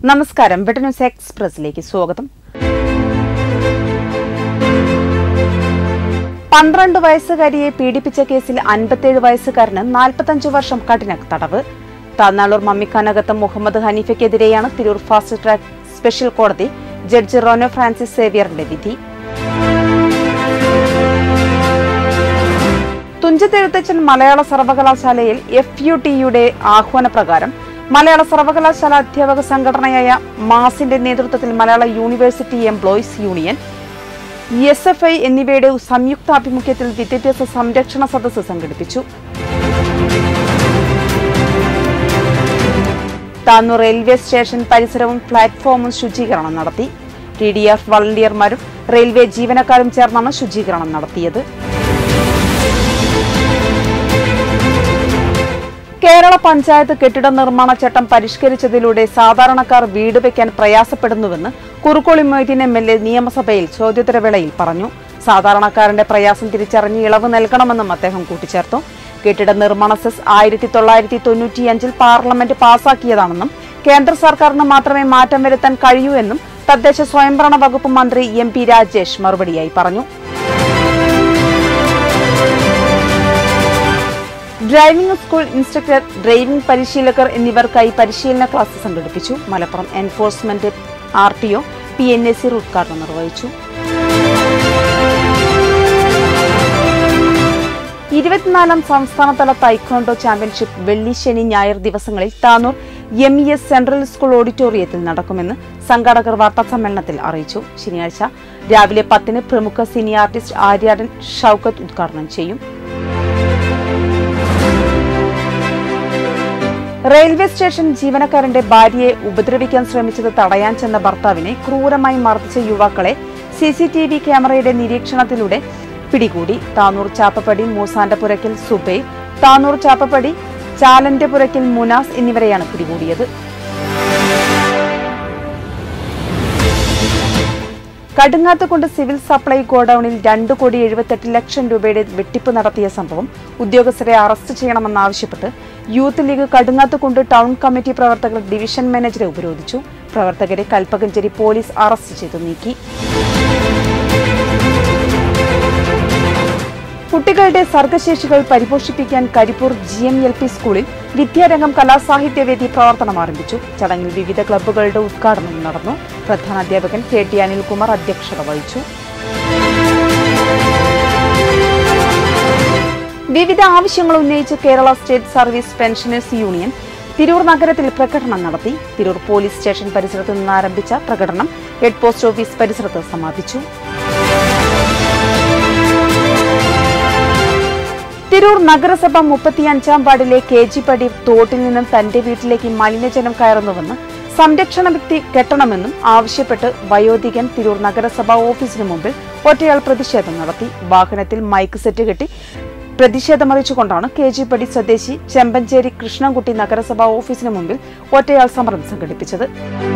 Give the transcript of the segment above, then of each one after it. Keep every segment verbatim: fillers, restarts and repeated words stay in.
നമസ്കാരം. വെട്ട ന്യൂസ് എക്സ്പ്രസിലേക്ക് സ്വാഗതം. പന്ത്രണ്ട് വയസ്സുകാരിയെ പീഡിപ്പിച്ച കേസിൽ അൻപത്തിയേഴ് വയസ്സുകാരന് നാൽപ്പത്തഞ്ചു വർഷം കഠിന തടവ്. താന്നാളൂർ മമ്മിക്കാനകത്ത് മുഹമ്മദ് ഹനീഫയ്ക്കെതിരെയാണ് തിരൂർ ഫാസ്റ്റ് ട്രാക്ക് സ്പെഷ്യൽ കോടതി ജഡ്ജി റോനോ ഫ്രാൻസിസ് സേവ്യറിന്റെ വിധി. തുഞ്ചത്തെഴുത്തച്ഛൻ മലയാള സർവകലാശാലയിൽ എഫ് യു ടിയുടെ ആഹ്വാനപ്രകാരം മലയാള സർവകലാശാല അധ്യാപക സംഘടനയായ മാസിന്റെ നേതൃത്വത്തിൽ മലയാള university employees union, S F I എന്നിവയുടെ സംയുക്താഭിമുഖ്യത്തിൽ വിദ്യാഭ്യാസ സംരക്ഷണ സദസ്സ് സംഘടിപ്പിച്ചു. താന്നൂർ റെയിൽവേ സ്റ്റേഷൻ പരിസരവും പ്ലാറ്റ്ഫോമും ശുചീകരണം നടത്തി. ടി ഡി എഫ് വളണ്ടിയർമാരും റെയിൽവേ ജീവനക്കാരും ചേർന്നാണ് ശുചീകരണം നടത്തിയത്. കേരള പഞ്ചായത്ത് കെട്ടിട നിർമ്മാണ ചട്ടം പരിഷ്കരിച്ചതിലൂടെ സാധാരണക്കാർ വീട് വയ്ക്കാൻ പ്രയാസപ്പെടുന്നുവെന്ന് Kurukkoli Moideen M L A നിയമസഭയിൽ ചോദ്യോത്തരവേളയിൽ പറഞ്ഞു. സാധാരണക്കാരന്റെ പ്രയാസം തിരിച്ചറിഞ്ഞ് ഇളവ് നൽകണമെന്നും അദ്ദേഹം കൂട്ടിച്ചേർത്തു. കെട്ടിട നിർമ്മാണ സെസ് ആയിരത്തി തൊള്ളായിരത്തി തൊണ്ണൂറ്റിയഞ്ചിൽ പാർലമെന്റ് പാസാക്കിയതാണെന്നും കേന്ദ്ര സർക്കാരിന് മാത്രമേ മാറ്റം വരുത്താൻ കഴിയൂ എന്നും തദ്ദേശ സ്വയംഭരണ വകുപ്പ് മന്ത്രി എം പി രാജേഷ് മറുപടിയായി പറഞ്ഞു. ഡ്രൈവിംഗ് സ്കൂൾ ഇൻസ്ട്രക്ടർ, ഡ്രൈവിംഗ് പരിശീലകർ എന്നിവർക്കായി പരിശീലന ക്ലാസ് സംഘടിപ്പിച്ചു. Malappuram enforcement R T O P N A സിർ ഉദ്ഘാടനം നിർവഹിച്ചു. ഇരുപത്തിനാലാം സംസ്ഥാനതല തൈക്കോണ്ടോ ചാമ്പ്യൻഷിപ്പ് വെള്ളി, ശനി, ഞായർ ദിവസങ്ങളിൽ Tanur M E S central school ഓഡിറ്റോറിയത്തിൽ നടക്കുമെന്ന് സംഘാടകർ വാർത്താസമ്മേളനത്തിൽ അറിയിച്ചു. ശനിയാഴ്ച രാവിലെ പത്തിന് പ്രമുഖ സിനി ആർട്ടിസ്റ്റ് ആര്യാടൻ ഷൌക്കത്ത് ഉദ്ഘാടനം ചെയ്യും. റെയിൽവേ സ്റ്റേഷൻ ജീവനക്കാരന്റെ ഭാര്യയെ ഉപദ്രവിക്കാൻ ശ്രമിച്ചത് തടയാൻ ചെന്ന ഭർത്താവിനെ ക്രൂരമായി മർദ്ദിച്ച യുവാക്കളെ സി സി ടി വി ക്യാമറയുടെ നിരീക്ഷണത്തിലൂടെ പിടികൂടി. താന്നൂർ ചാപ്പപ്പടി മൂസാന്റെ പുരയ്ക്കൽ സുബൈർ, താന്നൂർ ചാപ്പപ്പടി ചാലന്റെ പുരയ്ക്കൽ മുനാസ് എന്നിവരെയാണ് പിടികൂടിയത്. കടുങ്ങാത്തുകൊണ്ട് സിവിൽ സപ്ലൈ ഗോഡൌണിൽ രണ്ടു കോടി എഴുപത്തെട്ട് ലക്ഷം രൂപയുടെ വെട്ടിപ്പ് നടത്തിയ സംഭവം ഉദ്യോഗസ്ഥരെ അറസ്റ്റ് ചെയ്യണമെന്നാവശ്യപ്പെട്ട് യൂത്ത് ലീഗ് കടുങ്ങാത്തുകൊണ്ട് ടൗൺ കമ്മിറ്റി പ്രവർത്തകർ ഡിവിഷൻ മാനേജറെ ഉപരോധിച്ചു. പ്രവർത്തകരെ കൽപ്പകഞ്ചേരി പോലീസ് അറസ്റ്റ് ചെയ്തു നീക്കി. കുട്ടികളുടെ സർഗശേഷികൾ പരിപോഷിപ്പിക്കാൻ Karipur G M L P സ്കൂളിൽ വിദ്യാരംഗം കലാസാഹിത്യവേദി പ്രവർത്തനം ആരംഭിച്ചു. ചടങ്ങിൽ വിവിധ ക്ലബ്ബുകളുടെ ഉദ്ഘാടനം നടന്നു. പ്രധാനാധ്യാപകൻ കെ ടി അനിൽകുമാർ അധ്യക്ഷത വഹിച്ചു. വിവിധ ആവശ്യങ്ങൾ ഉന്നയിച്ച് Kerala state service pensioners union Tirur നഗരത്തിൽ പ്രകടനം നടത്തി. തിരൂർ പോലീസ് സ്റ്റേഷൻ പരിസരത്ത് നിന്ന് ആരംഭിച്ച പ്രകടനം ഹെഡ് പോസ്റ്റ് ഓഫീസ് പരിസരത്ത് സമാപിച്ചു. തിരൂർ നഗരസഭ മുപ്പത്തിയഞ്ചാം വാർഡിലെ കെ ജി പടി തോട്ടിൽ നിന്നും തന്റെ വീട്ടിലേക്ക് മലിനജലം കയറുന്നുവെന്ന് സംരക്ഷണ ഭിത്തി കെട്ടണമെന്നും ആവശ്യപ്പെട്ട് വയോധികൻ തിരൂർ നഗരസഭാ ഓഫീസിന് മുമ്പിൽ ഒറ്റയാൾ പ്രതിഷേധം നടത്തി. വാഹനത്തിൽ മൈക്ക് സെറ്റ് കെട്ടി പ്രതിഷേധമറിയിച്ചുകൊണ്ടാണ് കെ ജി പടി സ്വദേശി ചെമ്പഞ്ചേരി കൃഷ്ണൻകുട്ടി നഗരസഭാ ഓഫീസിന് മുമ്പിൽ ഒറ്റയാൾ സമരം സംഘടിപ്പിച്ചത്.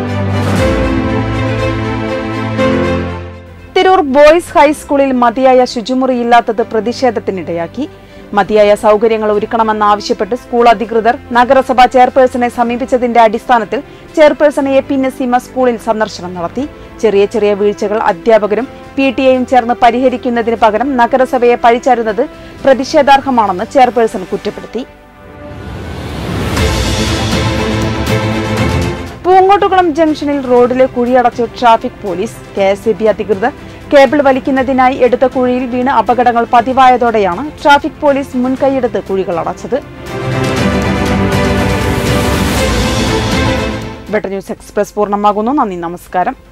തിരൂർ ബോയ്സ് ഹൈസ്കൂളിൽ മതിയായ ശുചിമുറിയില്ലാത്തത് പ്രതിഷേധത്തിനിടയാക്കി. മതിയായ സൗകര്യങ്ങൾ ഒരുക്കണമെന്നാവശ്യപ്പെട്ട് സ്കൂൾ അധികൃതർ നഗരസഭാ ചെയർപേഴ്സണെ സമീപിച്ചതിന്റെ അടിസ്ഥാനത്തിൽ ചെയർപേഴ്സൺ എ പി നസീമ സ്കൂളിൽ സന്ദർശനം നടത്തി. ചെറിയ ചെറിയ വീഴ്ചകൾ അധ്യാപകരും പി ടി എയും ചേർന്ന് പരിഹരിക്കുന്നതിന് പകരം നഗരസഭയെ പഴിചാരുന്നത് പ്രതിഷേധാർഹമാണെന്ന് ചെയർപേഴ്സൺ കുറ്റപ്പെടുത്തി. പൂങ്ങോട്ടുകുളം ജംഗ്ഷനിൽ റോഡിലെ കുഴിയടച്ച് traffic police. K S E B അധികൃതർ കേബിൾ വലിക്കുന്നതിനായി എടുത്ത കുഴിയിൽ വീണ് അപകടങ്ങൾ പതിവായതോടെയാണ് ട്രാഫിക് പോലീസ് മുൻകൈയെടുത്ത് കുഴികൾ അടച്ചത്. വെട്ട ന്യൂസ് എക്സ്പ്രസ് പൂർണ്ണമാകുന്നു. നന്ദി, നമസ്കാരം.